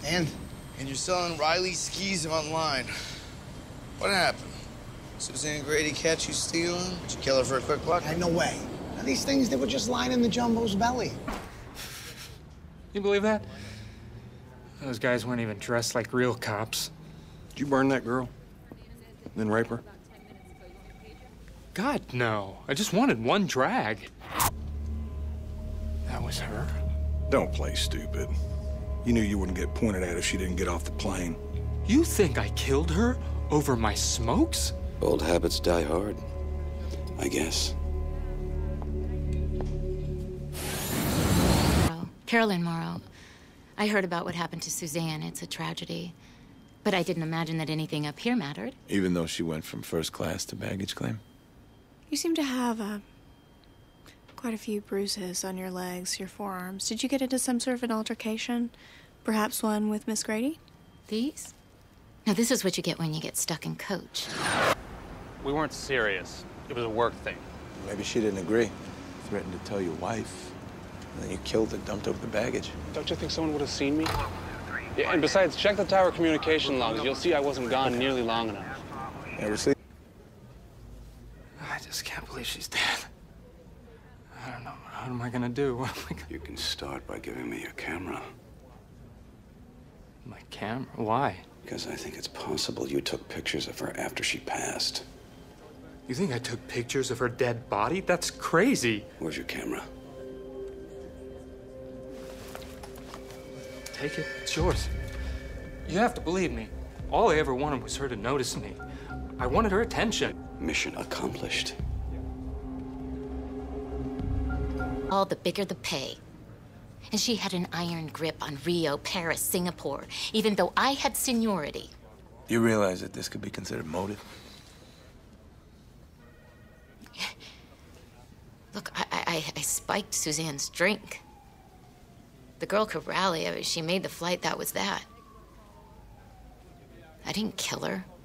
And? And you're selling Riley skis online. What happened? Suzanne Grady catch you stealing? Did you kill her for a quick buck? No way. Now, these things, they were just lying in the jumbo's belly. You believe that? Those guys weren't even dressed like real cops. Did you burn that girl? Then rape her? God, no. I just wanted one drag. That was her. Don't play stupid. You knew you wouldn't get pointed at if she didn't get off the plane. You think I killed her over my smokes? Old habits die hard, I guess. Carolyn Morrow. I heard about what happened to Suzanne. It's a tragedy. But I didn't imagine that anything up here mattered. Even though she went from first class to baggage claim? You seem to have quite a few bruises on your legs, your forearms. Did you get into some sort of an altercation? Perhaps one with Miss Grady? These? Now, this is what you get when you get stuck in coach. We weren't serious. It was a work thing. Maybe she didn't agree. Threatened to tell your wife. And then you killed and dumped over the baggage. Don't you think someone would have seen me? Yeah, and besides, check the tower communication logs. You'll see I wasn't gone nearly long enough. Yeah, we'll see. I just can't believe she's dead. I don't know. What am I gonna do? What am I gonna... You can start by giving me your camera. My camera? Why? Because I think it's possible you took pictures of her after she passed. You think I took pictures of her dead body? That's crazy. Where's your camera? Take it. It's yours. You have to believe me. All I ever wanted was her to notice me. I wanted her attention. Mission accomplished. All the bigger the pay. And she had an iron grip on Rio, Paris, Singapore, even though I had seniority. You realize that this could be considered motive? Look, I spiked Suzanne's drink. The girl could rally. I mean, she made the flight, that was that. I didn't kill her.